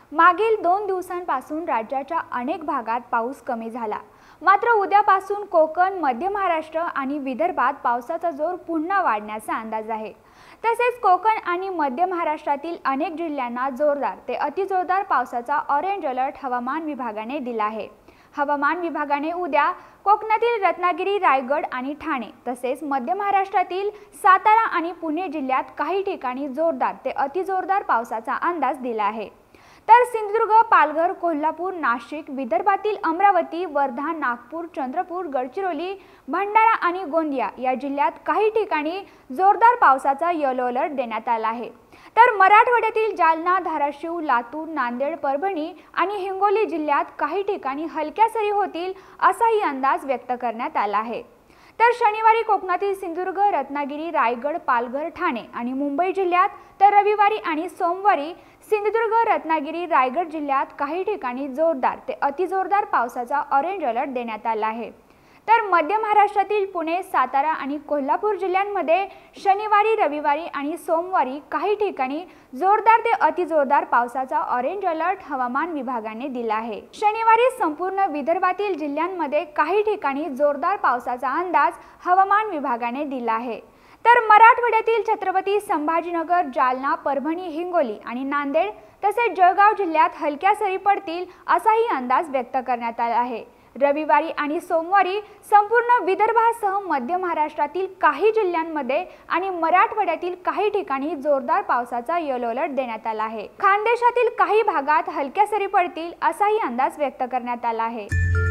मागील 2 दिवसांपासून राज्याच्या अनेक भागात पाऊस कमी झाला। मात्र उद्यापासून कोकण, मध्य महाराष्ट्र आणि विदर्भात पावसाचा जोर पुन्हा वाढण्याचा अंदाज आहे। तसेच कोकण आणि मध्य महाराष्ट्रातील अनेक जिल्ह्यांना जोरदार ते अतिजोरदार पावसाचा ऑरेंज अलर्ट हवामान विभागाने दिला आहे। हवामान विभागाने उद्या कोकणातील रत्नागिरी, रायगड आणि ठाणे तसेच मध्य महाराष्ट्रातील सातारा आणि पुणे जिल्ह्यात काही ठिकाणी जोरदार ते अतिजोरदार पावसाचा अंदाज दिला आहे। तर सिंधुदुर्ग, पालघर, कोल्हापूर, नाशिक, विदर्भातील अमरावती, वर्धा, नागपूर, चंद्रपूर, गडचिरोली, भंडारा आणि गोंदिया या जिल्ह्यात काही ठिकाणी जोरदार पावसाचा येलो अलर्ट देण्यात आला आहे। तर मराठवाड्यातील जालना, धाराशिव, लातूर, नांदेड, परभणी आणि हिंगोली जिल्ह्यात काही ठिकाणी हलक्या सरी होतील असाही अंदाज व्यक्त करण्यात आला आहे। तर शनिवारी कोकणातील सिंधुदुर्ग, रत्नागिरी, रायगड, पालघर, ठाणे आणि मुंबई जिल्ह्यात, तर रविवारी आणि सोमवारी सिंधुदुर्ग, रत्नागिरी, रायगड जिल्ह्यात काही ठिकाणी जोरदार ते अतिजोरदार पावसाचा ऑरेंज अलर्ट देण्यात आला आहे। तर मध्य महाराष्ट्रातील पुणे, सातारा आणि कोल्हापूर जिल्ह्यांमध्ये शनिवारी, रविवारी आणि सोमवारी काही ठिकाणी जोरदार ते अतिजोरदार पावसाचा ऑरेंज अलर्ट हवामान विभागाने दिला आहे। शनिवारी संपूर्ण विदर्भातील जिल्ह्यांमध्ये काही ठिकाणी जोरदार पावसाचा अंदाज हवामान विभागाने दिला आहे। तर मराठवाड्यातील छत्रपती संभाजीनगर, जालना, परभणी, हिंगोली आणि नांदेड तसेच जळगाव जिल्ह्यात हलक्या सरी पडतील असाही अंदाज व्यक्त करण्यात आला आहे। रविवारी आणि सोमवारी संपूर्ण विदर्भासह मध्य महाराष्ट्रातील काही जिल्ह्यांमध्ये आणि मराठवाड्यातील काही ठिकाणी जोरदार पावसाचा येलो अलर्ट देण्यात आला आहे। खानदेशातील काही भागात हलक्या सरी पडतील असाही अंदाज व्यक्त करण्यात आला आहे।